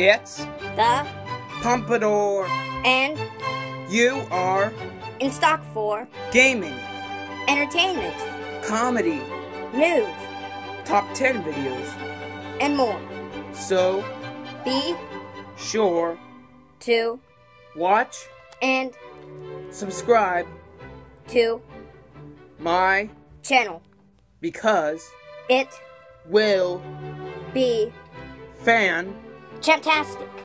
It's the Pompadour. and You are in stock for gaming, entertainment, comedy, news, top 10 videos. and more. So Be sure to watch, and subscribe to my channel. because It will be fantastic. Champtastic.